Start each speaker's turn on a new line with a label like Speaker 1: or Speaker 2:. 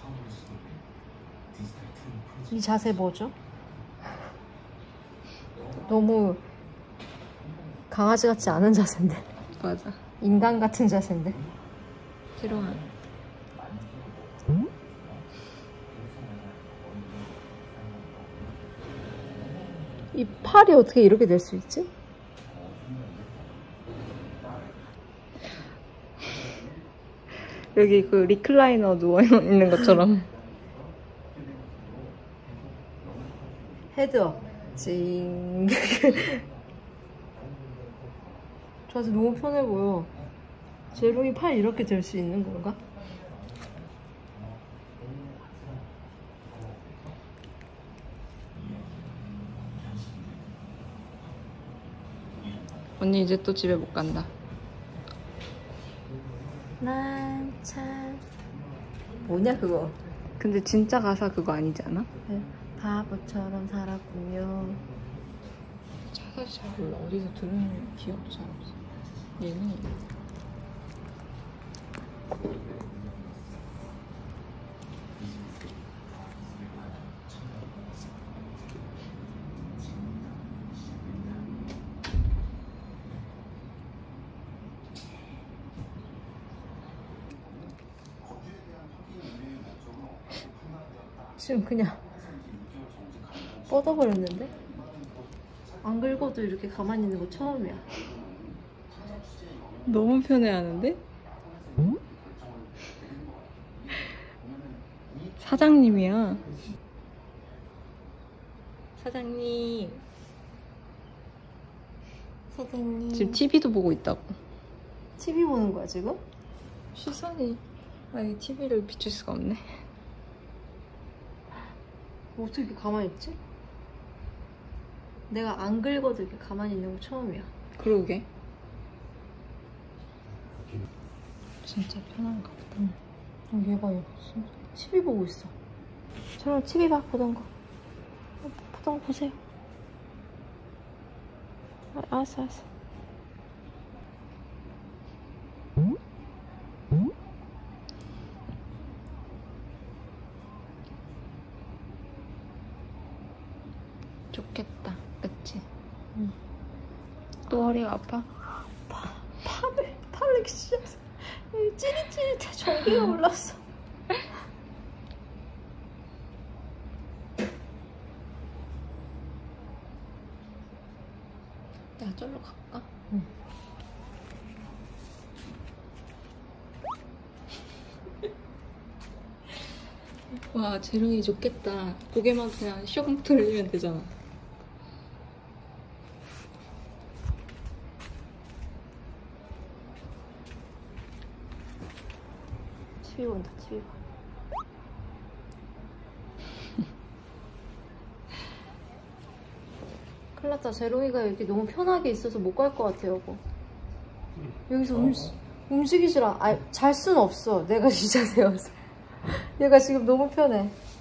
Speaker 1: 이 자세 뭐죠? 너무 강아지 같지 않은 자세인데.
Speaker 2: 맞아.
Speaker 1: 인간 같은 자세인데.
Speaker 2: 싫어하는.
Speaker 1: 이 팔이 어떻게 이렇게 될 수 있지?
Speaker 2: 여기 그 리클라이너 누워있는 것처럼.
Speaker 1: 헤드업. 찡. 자세 너무 편해 보여. 제롱이 팔 이렇게 될 수 있는 건가?
Speaker 2: 언니 이제 또 집에 못 간다.
Speaker 1: 난 참 뭐냐 그거.
Speaker 2: 근데 진짜 가사 그거 아니지 않아?
Speaker 1: 네. 바보처럼 살았군요.
Speaker 2: 사실 잘 몰라. 어디서 들은 기억도 잘 없어. 얘는
Speaker 1: 지금 그냥 뻗어버렸는데? 안 긁어도 이렇게 가만히 있는 거 처음이야.
Speaker 2: 너무 편해하는데? 사장님이야. 사장님.
Speaker 1: 사장님.
Speaker 2: 지금 TV도 보고 있다고.
Speaker 1: TV 보는 거야 지금?
Speaker 2: 시선이. 아니 TV를 비출 수가 없네.
Speaker 1: 어떻게 이렇게 가만히 있지? 내가 안 긁어도 이렇게 가만히 있는 거 처음이야.
Speaker 2: 그러게. 진짜 편한가 보다.
Speaker 1: 얘가 TV 보고 있어. 저랑 TV 보던 거. 보던 거 보세요. 알았어.
Speaker 2: 좋겠다. 그치?
Speaker 1: 응.
Speaker 2: 또 허리가 아파?
Speaker 1: 팔을 진짜 찌릿찌릿해. 전기가 올랐어.
Speaker 2: 야, 저기로 갈까?
Speaker 1: 응.
Speaker 2: 와, 재롱이 좋겠다. 고개만 그냥 슉 돌리면 되잖아.
Speaker 1: TV 본다, TV 봐. 큰일 났다. 재롱이가 여기 너무 편하게 있어서 못 갈 것 같아, 여보. 여기서 움직이질 않아. 잘 수는 없어. 내가 이 자세여서. 얘가 지금 너무 편해.